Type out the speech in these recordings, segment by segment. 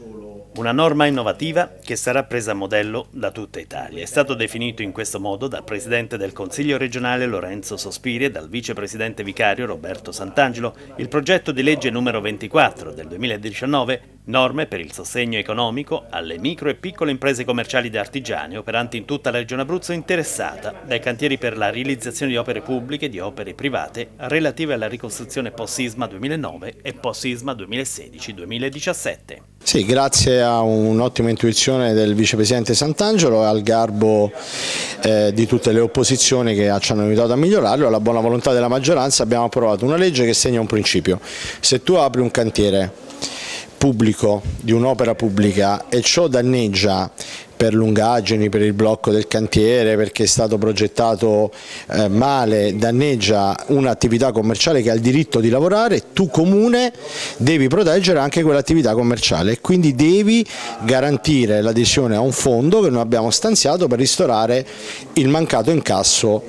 Una norma innovativa che sarà presa a modello da tutta Italia. È stato definito in questo modo dal Presidente del Consiglio regionale Lorenzo Sospiri e dal Vicepresidente vicario Roberto Santangelo il progetto di legge numero 24 del 2019, norme per il sostegno economico alle micro e piccole imprese commerciali ed artigiane operanti in tutta la Regione Abruzzo interessata dai cantieri per la realizzazione di opere pubbliche e di opere private relative alla ricostruzione post-sisma 2009 e post-sisma 2016-2017. Sì, grazie a un'ottima intuizione del Vicepresidente Santangelo e al garbo di tutte le opposizioni che ci hanno aiutato a migliorarlo, alla buona volontà della maggioranza abbiamo approvato una legge che segna un principio. Se tu apri un cantiere pubblico di un'opera pubblica e ciò danneggia per lungaggini, per il blocco del cantiere, perché è stato progettato male, danneggia un'attività commerciale che ha il diritto di lavorare, tu comune devi proteggere anche quell'attività commerciale e quindi devi garantire l'adesione a un fondo che noi abbiamo stanziato per ristorare il mancato incasso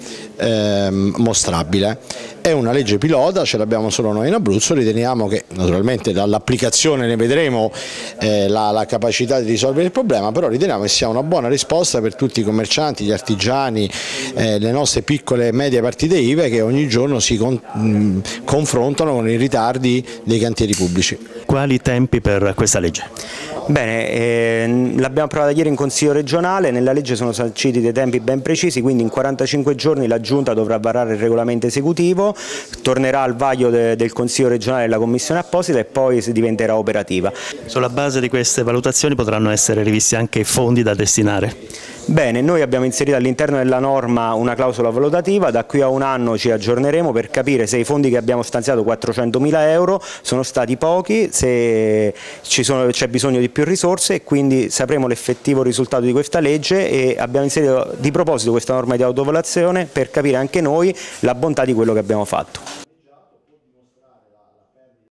mostrabile. È una legge pilota, ce l'abbiamo solo noi in Abruzzo, riteniamo che naturalmente dall'applicazione ne vedremo la capacità di risolvere il problema, però riteniamo che sia una buona risposta per tutti i commercianti, gli artigiani, le nostre piccole e medie partite IVA che ogni giorno si confrontano con i ritardi dei cantieri pubblici. Quali tempi per questa legge? Bene, l'abbiamo approvata ieri in Consiglio regionale, nella legge sono sanciti dei tempi ben precisi, quindi in 45 giorni la Giunta dovrà varare il regolamento esecutivo, tornerà al vaglio del Consiglio regionale e della Commissione apposita e poi si diventerà operativa. Sulla base di queste valutazioni potranno essere rivisti anche i fondi da destinare? Bene, noi abbiamo inserito all'interno della norma una clausola valutativa, da qui a un anno ci aggiorneremo per capire se i fondi che abbiamo stanziato, 400.000 euro, sono stati pochi, se c'è bisogno di più risorse e quindi sapremo l'effettivo risultato di questa legge e abbiamo inserito di proposito questa norma di autovalutazione per capire anche noi la bontà di quello che abbiamo fatto.